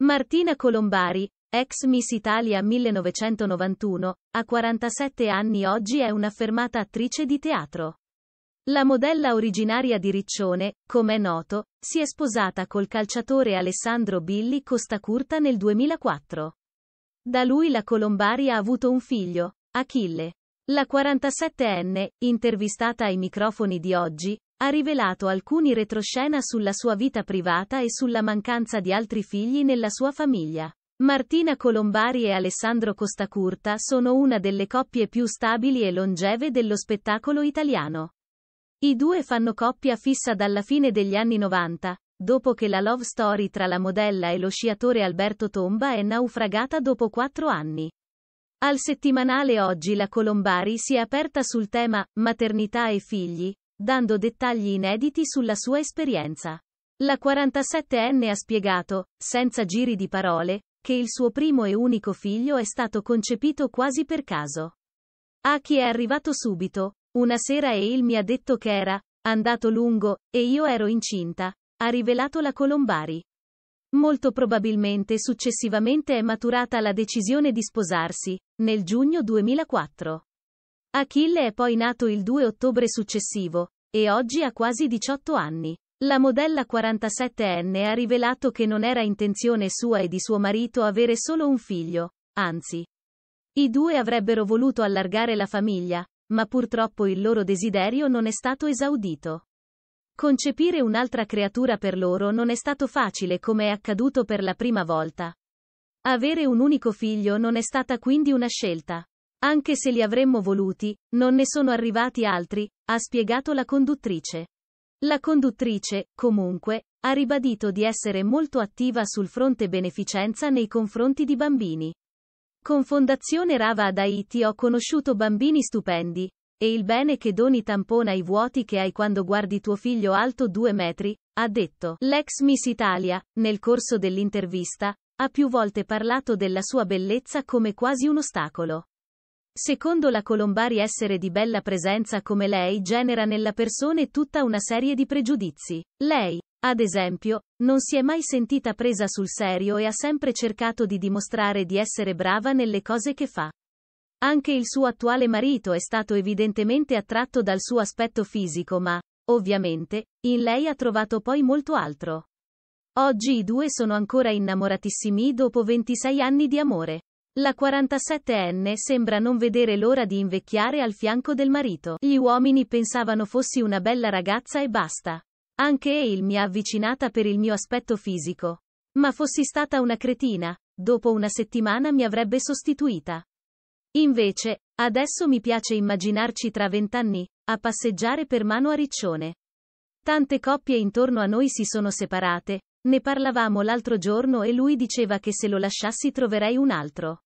Martina Colombari, ex Miss Italia 1991, a 47 anni oggi è un'affermata attrice di teatro. La modella originaria di Riccione, come è noto, si è sposata col calciatore Alessandro Billy Costacurta nel 2004. Da lui la Colombari ha avuto un figlio, Achille. La 47enne, intervistata ai microfoni di oggi, ha rivelato alcuni retroscena sulla sua vita privata e sulla mancanza di altri figli nella sua famiglia. Martina Colombari e Alessandro Costacurta sono una delle coppie più stabili e longeve dello spettacolo italiano. I due fanno coppia fissa dalla fine degli anni 90, dopo che la love story tra la modella e lo sciatore Alberto Tomba è naufragata dopo 4 anni. Al settimanale Oggi la Colombari si è aperta sul tema maternità e figli, dando dettagli inediti sulla sua esperienza. La 47enne ha spiegato, senza giri di parole, che il suo primo e unico figlio è stato concepito quasi per caso. Aki è arrivato subito, una sera e il mi ha detto che era andato lungo, e io ero incinta, ha rivelato la Colombari. Molto probabilmente successivamente è maturata la decisione di sposarsi, nel giugno 2004. Achille è poi nato il 2 ottobre successivo, e oggi ha quasi 18 anni. La modella 47enne ha rivelato che non era intenzione sua e di suo marito avere solo un figlio, anzi. I due avrebbero voluto allargare la famiglia, ma purtroppo il loro desiderio non è stato esaudito. Concepire un'altra creatura per loro non è stato facile come è accaduto per la prima volta. Avere un unico figlio non è stata quindi una scelta. Anche se li avremmo voluti, non ne sono arrivati altri, ha spiegato la conduttrice. La conduttrice, comunque, ha ribadito di essere molto attiva sul fronte beneficenza nei confronti di bambini. Con Fondazione Rava ad Haiti ho conosciuto bambini stupendi, e il bene che doni tampona i vuoti che hai quando guardi tuo figlio alto 2 metri, ha detto. L'ex Miss Italia, nel corso dell'intervista, ha più volte parlato della sua bellezza come quasi un ostacolo. Secondo la Colombari essere di bella presenza come lei genera nella persona tutta una serie di pregiudizi. Lei, ad esempio, non si è mai sentita presa sul serio e ha sempre cercato di dimostrare di essere brava nelle cose che fa. Anche il suo attuale marito è stato evidentemente attratto dal suo aspetto fisico ma, ovviamente, in lei ha trovato poi molto altro. Oggi i due sono ancora innamoratissimi dopo 26 anni di amore. La 47enne sembra non vedere l'ora di invecchiare al fianco del marito. Gli uomini pensavano fossi una bella ragazza e basta. Anche Hale mi ha avvicinata per il mio aspetto fisico. Ma fossi stata una cretina, dopo una settimana mi avrebbe sostituita. Invece, adesso mi piace immaginarci tra 20 anni, a passeggiare per mano a Riccione. Tante coppie intorno a noi si sono separate, ne parlavamo l'altro giorno e lui diceva che se lo lasciassi troverei un altro.